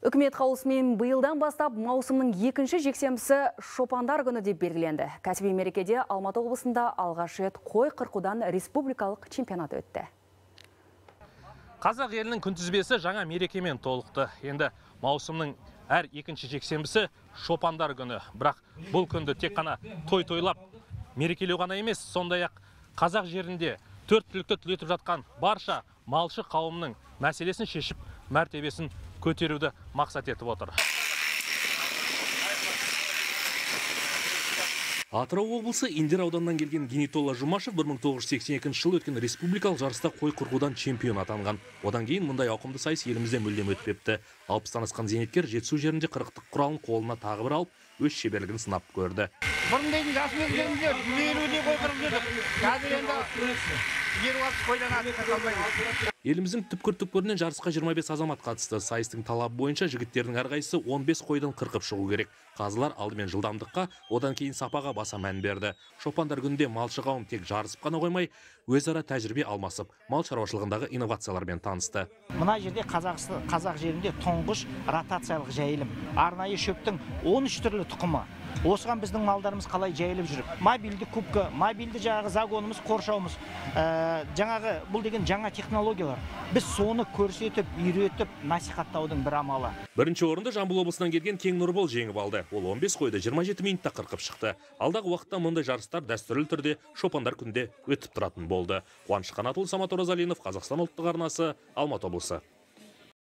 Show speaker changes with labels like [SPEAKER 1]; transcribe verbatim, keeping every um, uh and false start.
[SPEAKER 1] Үкімет қаулысымен биылдан бастап маусымның екінші жексенбісі шопандар күні деп белгіленді. Кәсіби мерекеде Алматы облысында алғаш рет қой қырқудан республикалық чемпионат өтті.
[SPEAKER 2] Қазақ елінің күнтізбесі жаңа мерекемен толықты. Енді маусымның әр екінші жексенбісі шопандар күні. Бірақ бұл күнді тек қана той тойлап мерекелеу ғана емес, сондай-ақ қазақ жерінде төрт түлікті түлетіп жатқан барша малшы қауымның мәселесін шешіп, мәртебесін көтеруді мақсат етіп отыр. Атырау облысы Индер ауданынан келген Генитолла Жұмашев бір мың тоғыз жүз сексен екінші жылы өткен республикалық жарыста қой қырқудан чемпион атанған. Одан кейін мұндай ауқымды сайыс елімізде мүлдем өтпепті. алпыстан асқан зейнеткер жетісу жерінде қырықтық құралын қолына тағы бір алып, өз шеберлігін сынап көрді.
[SPEAKER 3] Бұрындайын жас мезгілінде елуде қой қырып жүрдік. Қазір енді елу алпыс қойдан артық қалмайды.
[SPEAKER 2] Еліміздің түпкір-түпкірінен жарысқа жиырма бес азамат қатысты. Сайыстың талабы бойынша жігіттердің әрқайсысы он бес қойдан қырқып шығу керек. Қазылар алдымен жылдамдыққа, одан кейін сапаға баса мән берді. Шопандар күнінде малшы қауым тек жарысып қана қоймай, өзара тәжірибе алмасып, мал шаруашылығындағы инновациялармен танысты.
[SPEAKER 3] Мына жерде қазақ жерінде тұңғыш ротациялық жайылым. Арнайы шөптің он үш түрлі тұқымы. Осыған біздің малдарымыз қалай жайылып жүріп, мобильді кубка, мобильді жаңағы загонымыз, қоршауымыз, жаңағы бұл деген жаңа технологиялар. Біз соны көрсетіп, үйретіп, насихаттаудың бір амалы.
[SPEAKER 2] Бірінші орынды Жамбыл облысынан келген Кең Нұрбол жеңіп алды. Ол он бес қойды жиырма жеті минутта қырқып шықты. Алдағы уақытта мұндай жарыстар дәстүрлі түрде шопандар күнде өтіп тұратын болды. Қуаныш Қанатұлы, Самат Оразалинов, Қазақстан ұлттық арнасы, Алматы облысы.